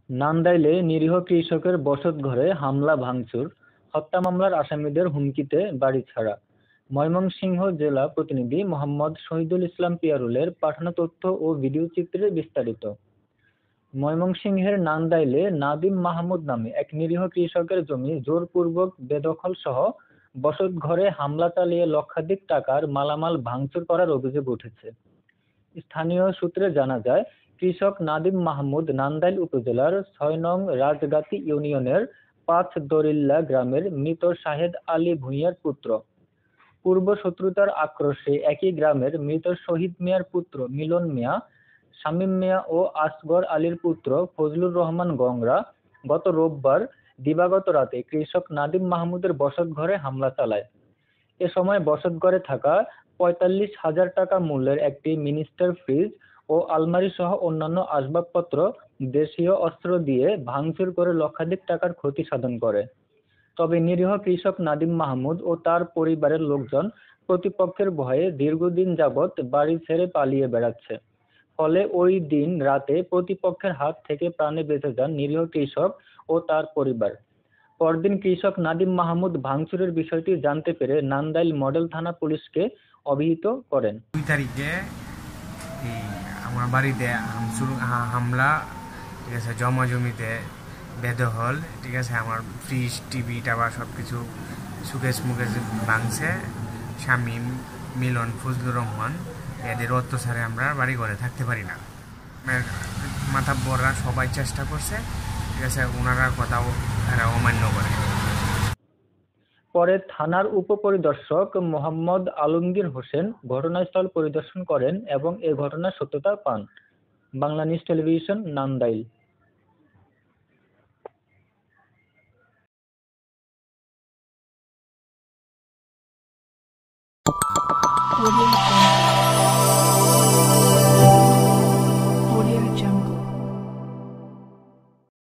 নান্দাইলে নিরীহ কৃষকের বসতঘরে হামলা ভাঙচুর, হত্যা মামলার আসামিদের হুমকিতে বাড়ি ছাড়া। ময়মনসিংহ জেলা প্রতিনিধি মোহাম্মদ শহীদুল ইসলাম পিয়ারুলের পাঠানো তথ্য ও ভিডিওচিত্রে বিস্তারিত। ময়মনসিংহের নান্দাইলে নাদিম মাহমুদ নামে এক নিরীহ কৃষকের জমি জোরপূর্বক বেদখল সহ বসতঘরে হামলা চালিয়ে লক্ষাধিক টাকার মালামাল ভাঙচুর করার অভিযোগ উঠেছে। স্থানীয় সূত্রে জানা যায়, কৃষক নাদিম মাহমুদ নান্দাইল উপজেলার ৬ নং রাজগাতি ইউনিয়নের ৫ দরিল্লা গ্রামের মৃত শাহেদ আলী ভূঁইয়ার পুত্র। পূর্ব শত্রুতার আক্রোশে একই গ্রামের মৃত শহীদ মিয়ার পুত্র মিলন মিয়া, শামীম মিয়া ও আসগর আলীর পুত্র ফজলুর রহমান গংরা গত রোববার দিবাগত রাতে কৃষক নাদিম মাহমুদের বসতঘরে হামলা চালায়। এ সময় বসতঘরে থাকা ৪৫,০০০ টাকা মূল্যের একটি মিনিস্টার ফ্রিজ ও আলমারি সহ অন্যান্য আসবাবপত্র দেশীয় অস্ত্র দিয়ে ভাঙচুর করে লক্ষাধিক টাকার ক্ষতি সাধন করে। তবে নিরীহ কৃষক নাদিম মাহমুদ ও তার পরিবারের লোকজন প্রতিপক্ষের ভয়ে দীর্ঘদিন যাবৎ বাড়ি ছেড়ে পালিয়ে বেড়াচ্ছে। ফলে ওই দিন রাতে প্রতিপক্ষের হাত থেকে প্রাণে বেঁচে যান নিরীহ কৃষক ও তার পরিবার। পরদিন কৃষক নাদিম মাহমুদ ভাঙচুরের বিষয়টি জানতে পেরে নান্দাইল মডেল থানা পুলিশকে অভিহিত করেন। ২ তারিখে আমার বাড়িতে হামলা, ঠিক আছে, জমা জমিতে বেদখল, ঠিক আছে, আমার ফ্রিজ টিভি টাবার সব কিছু সুকেশ মুকেশ ভাঙছে। শামীম, মিলন, ফজলুর রহমান এদের অত্যাচারে আমরা বাড়ি ঘরে থাকতে পারি না। মাথাব্বররা সবাই চেষ্টা করছে, ঠিক আছে, ওনারা কথাও এরা অমান্য করে। পরে থানার উপপরিদর্শক মোহাম্মদ আলমগীর হোসেন ঘটনাস্থল পরিদর্শন করেন এবং এ ঘটনার সত্যতা পান। Bangla news television, Nandail.